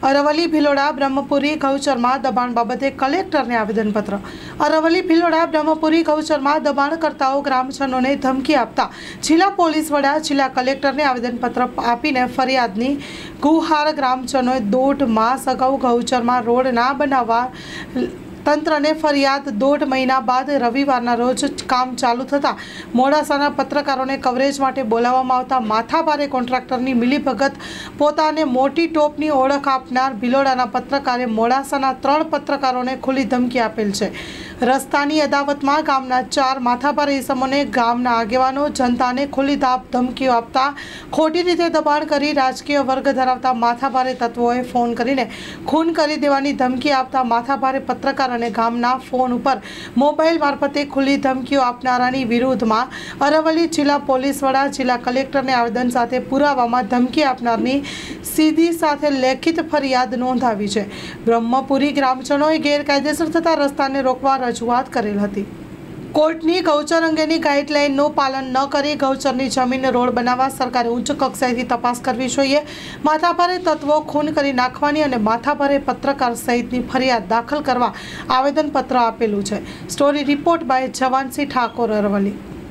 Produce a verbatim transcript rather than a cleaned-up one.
અરવલ્લી ભિલોડા બ્રહ્મપુરી ગૌચરમાં દબાણ બાબતે કલેક્ટરને આવેદનપત્ર। અરવલ્લી ભિલોડા બ્રહ્મપુરી ગૌચરમાં દબાણકર્તાઓ ગ્રામજનોને ધમકી આપતા જિલ્લા પોલીસ વડા જિલ્લા કલેક્ટરને આવેદનપત્ર આપીને ફરિયાદની ગુહાર ગ્રામજનોએ દોઢ માસ અગાઉ ગૌચરમાં રોડ ના બનાવવા તંત્રને ફરિયાદ દોઢ મહિના બાદ રવિવારના રોજ કામ ચાલુ થતાં મોડાસાના પત્રકારોને કવરેજ માટે બોલાવવામાં આવતા માથાભારે કોન્ટ્રાક્ટરની મિલીભગત પોતાને મોટી ટોપની ઓળખ આપનાર ભિલોડાના પત્રકારે મોડાસાના ત્રણ પત્રકારોને ખુલ્લી ધમકી આપેલ છે। રસ્તાની અદાવતમાં ગામના ચાર માથાભારે ઇસમોને ગામના આગેવાનો જનતાને ખુલ્લી ધાપ ધમકીઓ આપતા ખોટી રીતે દબાણ કરી રાજકીય વર્ગ ધરાવતા માથાભારે તત્વોએ ફોન કરીને ખૂન કરી દેવાની ધમકી આપતા માથાભારે પત્રકાર અને ગામના ફોન ઉપર મોબાઈલ મારફતે ખુલ્લી ધમકીઓ આપનારાની વિરુદ્ધમાં અરવલ્લી જિલ્લા પોલીસ વડા જિલ્લા કલેક્ટરને આવેદન સાથે પુરાવામાં ધમકી આપનારની સીધી સાથે લેખિત ફરિયાદ નોંધાવી છે। બ્રહ્મપુરી ગ્રામજનોએ ગેરકાયદેસર થતા રસ્તાને રોકવા રજૂઆત કરેલ હતી। કોર્ટની ગૌચર અંગેની ગાઈડલાઇનનું પાલન ન કરી ગૌચરની જમીન રોડ બનાવવા સરકારે ઉચ્ચ કક્ષાએથી તપાસ કરવી જોઈએ। માથાભારે તત્વો ખૂન કરી નાખવાની અને માથાભારે પત્રકાર સહિતની ફરિયાદ દાખલ કરવા આવેદનપત્ર આપેલું છે। Story report by Jawansinh Thakor, Aravalli.